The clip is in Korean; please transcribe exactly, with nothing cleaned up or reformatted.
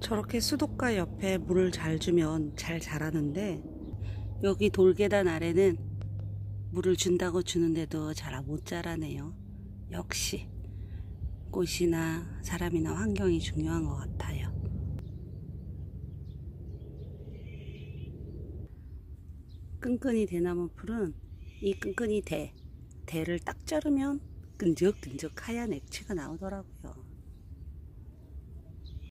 저렇게 수도가 옆에 물을 잘 주면 잘 자라는데, 여기 돌계단 아래는 물을 준다고 주는데도 잘 못 자라네요. 역시 꽃이나 사람이나 환경이 중요한 것 같아요. 끈끈이 대나무 풀은 이 끈끈이 대, 대를 딱 자르면 끈적끈적 하얀 액체가 나오더라고요.